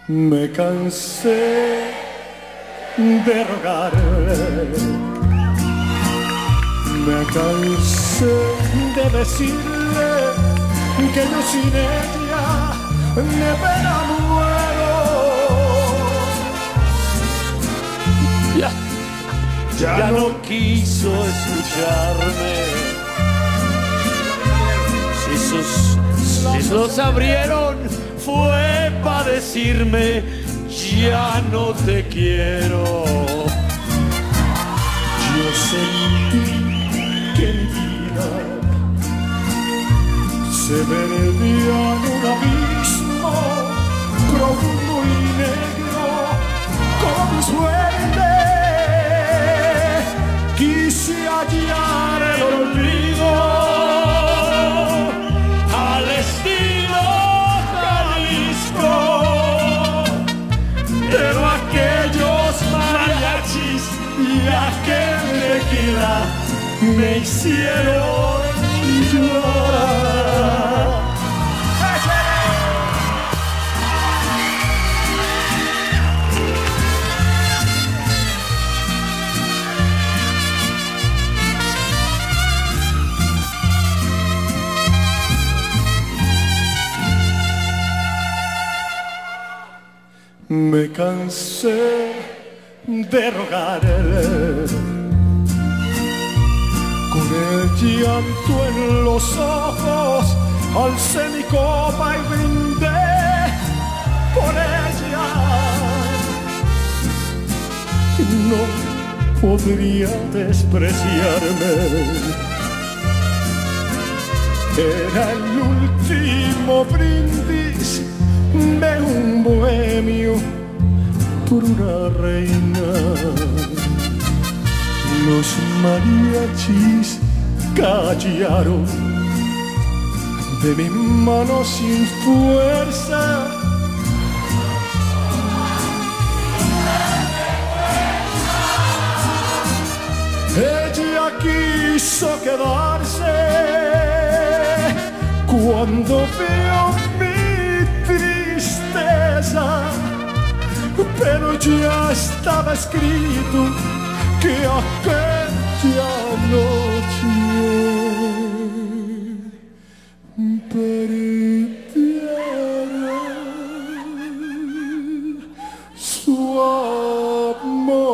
Me cansé de rogarle, me cansé de decirle que yo sin ella me muero. Ya no quiso escucharme. Si los abrieron fue para decirme ya no te quiero. Yo sentí que mi vida se perdía en un abismo profundo y negro como mi suerte. Quise hallar el olvido al estilo Jalisco, pero aquellos mariachis y aquel tequila me hicieron llorar. Me cansé de rogarle, con el llanto en los ojos alcé mi copa y brindé por ella. No podría despreciarme, era el último brindis de un bohemio por una reina. Los mariachis callaron de mi mano sin fuerza. Ella quiso quedarse cuando vio mi tristeza, pero ya estaba escrito que aquella noche perdiera su amor.